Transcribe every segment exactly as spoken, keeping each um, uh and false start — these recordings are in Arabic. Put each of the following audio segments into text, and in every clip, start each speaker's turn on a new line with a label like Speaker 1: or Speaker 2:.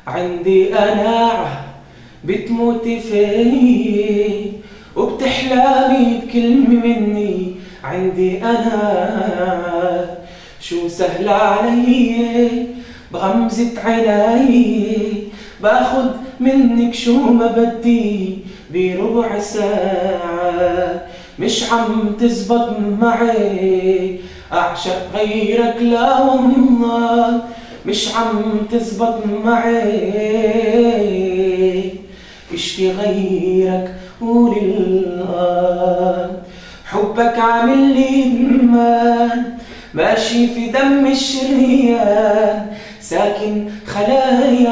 Speaker 1: عندي قناعة بتموتي فيي وبتحلمي بكلمة مني. عندي أنا شو سهل علي بغمزة عيني باخد منك شو ما بدي بربع ساعة. مش عم تزبط معي أعشق غيرك لا والله مش عم تزبط معي اشكي غيرك ولله. حبك عامل لي إدمان ماشي في دم الشريان ساكن خلايا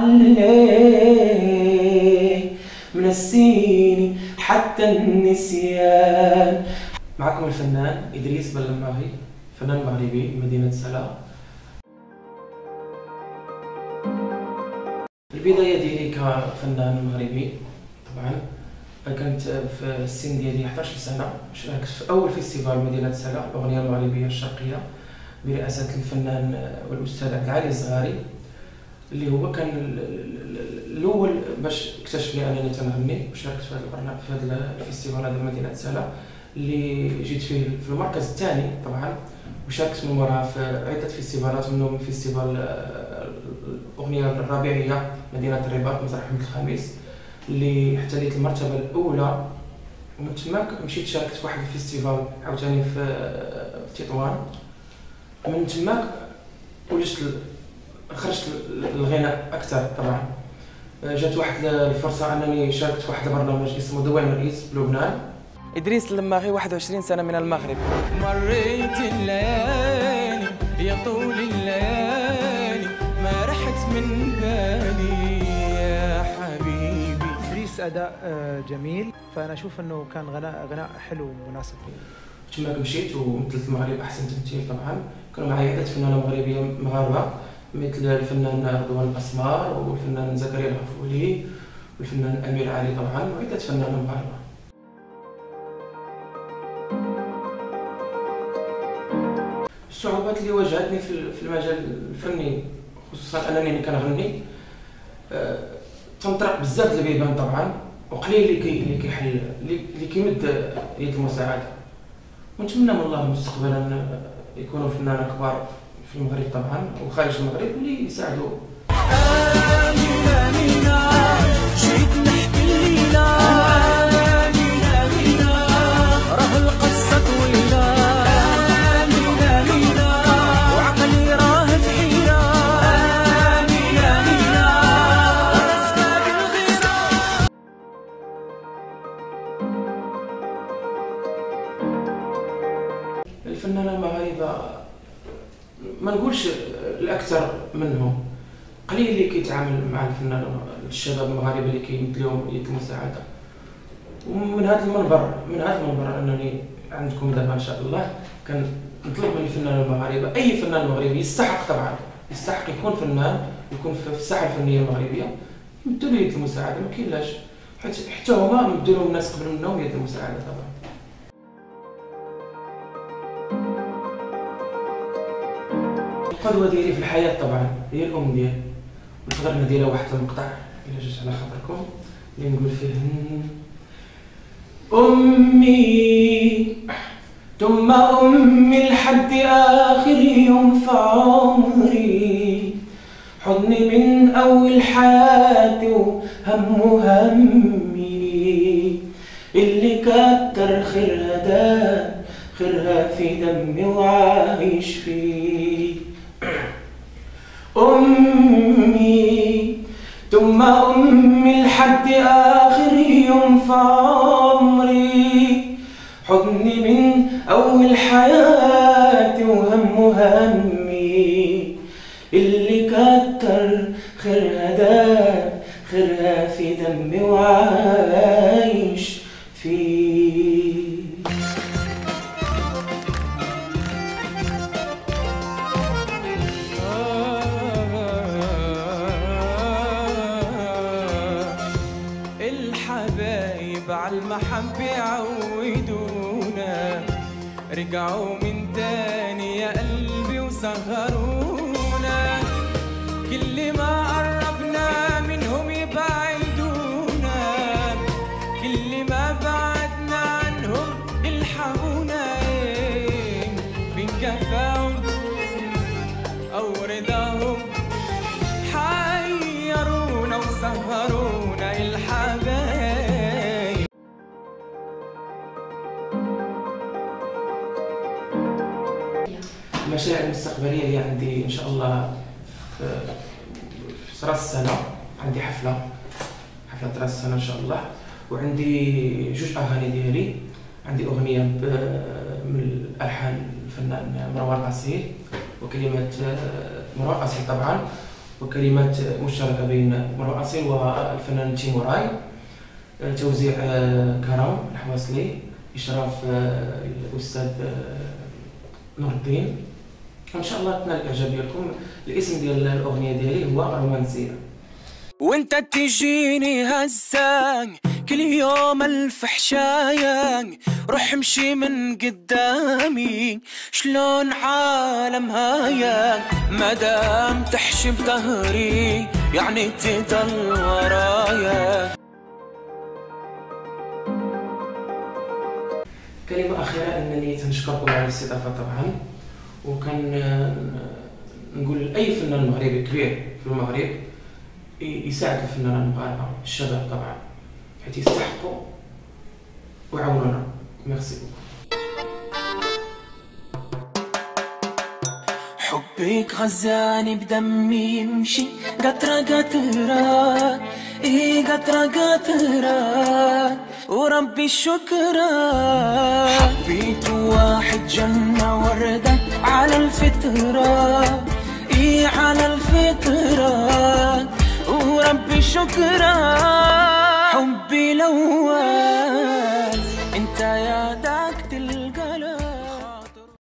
Speaker 1: عقلي منسيني حتى النسيان. معكم الفنان إدريس بلماهي فنان مغربي من مدينة سلا. البداية ديالي كفنان مغربي طبعا كانت في السن ديالي إحدى عشرة سنة. شاركت في أول فيستيفال مدينة سلا الأغنية المغربية الشرقية برئاسة الفنان والأستاذ عبد العالي الزغاري اللي هو كان الأول باش اكتشفني أنني تنغني. وشاركت في هذا البرنامج في هذا الفيستيفال هذا مدينة سلا اللي جيت فيه في المركز الثاني طبعا. وشاركت من وراها في عدة فيستيفالات منهم فيستيفال الأغنية الربيعية مدينة الرباط مسرح حمد الخميس اللي احتليت المرتبة الأولى. ومن تماك مشيت شاركت في واحد الفيستيفال عاوتاني في تطوان. من تماك وليت خرجت للغناء أكثر طبعا. جات واحد الفرصة أنني شاركت في واحد البرنامج اسمه دوام الرئيس بلبنان. إدريس اللماغي واحد وعشرين سنة من المغرب.
Speaker 2: مريت الليالي يا طول الليالي ما رحت من بالي يا حبيبي.
Speaker 3: إدريس أداء جميل فأنا أشوف أنه كان غناء غناء حلو ومناسب.
Speaker 1: تماك مشيت ومثلت المغرب أحسن تمثيل طبعا. كانوا معايا عدة فنانة مغربية مغاربة مثل الفنان رضوان الأسمار والفنان زكريا الغفولي والفنان أمير علي طبعا وعدة فنانة مغاربة. الصعوبات اللي واجهتني في المجال الفني خصوصا انني كنغني أه تنطرق بزاف البيبان طبعا وقليل اللي كي اللي كيحل اللي كيمد يد المساعده. ونتمنى من الله مستقبلا يكونوا فنانين كبار في المغرب طبعا وخارج المغرب اللي يساعدوا.
Speaker 2: آمين آمين جيت نحكي لينا آمين آمين راه القصة طويلة آمين آمين وعقلي راه في حيرة آمين آمين أسباب الغيرة.
Speaker 1: الفنانة المغاربة ما نقولش الأكثر منهم قليل اللي كيتعامل مع الفنان الشباب المغاربه اللي كيمثلوهم يد المساعده. ومن هذا المنبر من هذا المنبر انني عندكم دابا ان شاء الله كنطلب من الفنانين المغاربه اي فنان مغربي يستحق طبعا يستحق يكون فنان يكون في الساحه الفنيه المغربيه يمدوا له يد المساعده. ما كاينلاش حيت حتى هما مدوا لهم الناس قبل منهم يد المساعده طبعا. القدوة ديالي في الحياة طبعا هي الأم ديالي ونقدر نديرها واحد المقطع إلا جات على خاطركم اللي نقول فيه أمي ثم أمي لحد آخر يوم في عمري حضني من أول حياتي وهم همي اللي كتر خيرها ده خيرها في دمي وعايش فيه. أمي ثم أمي لحد آخر يوم في عمري حضني من أول حياتي وهم همي اللي كتر خيرها ده خيرها في دمي وعايش فيه.
Speaker 2: الحبايب عالمحبة يعودونا رجعوا من تاني يا قلبي وسهرونا كل ما قربنا كفاهم أو رضاهم، حيرونا وسهرونا الحبايب.
Speaker 1: المشاريع المستقبلية اللي عندي إن شاء الله في في راس السنة، عندي حفلة حفلة راس السنة إن شاء الله، وعندي جوج أغاني ديالي. عندي أغنية من ألحان الفنان مروان أصيل وكلمات مروان أصيل طبعا، وكلمات مشتركة بين مروان أصيل والفنان تيموراي، توزيع كرم الحواصلي، إشراف الأستاذ نور الدين. وإن شاء الله تنال الإعجاب ديالكم. الاسم ديال الأغنية ديالي هو رومانسية.
Speaker 2: وانت تجيني هزان كل يوم الف حشايان، روح امشي من قدامي شلون عالم هايان، مدام تحشي بظهري يعني تضل ورايا.
Speaker 1: كلمة أخيرة أنني تنشكركم على الاستضافة طبعا، وكان نقول لأي فنان مغربي كبير في المغرب يساعد الفنانين المغاربة الشباب طبعا، حيت يستحقوا ويعاونونا. ميرسي.
Speaker 2: حبك غزاني بدمي يمشي قطرة قطرة، ايه قطرة قطرة وربي الشكرة. حبيت واحد جنة وردة على الفطرة، ايه على الفطرة وربي الشكرة. حبي لوان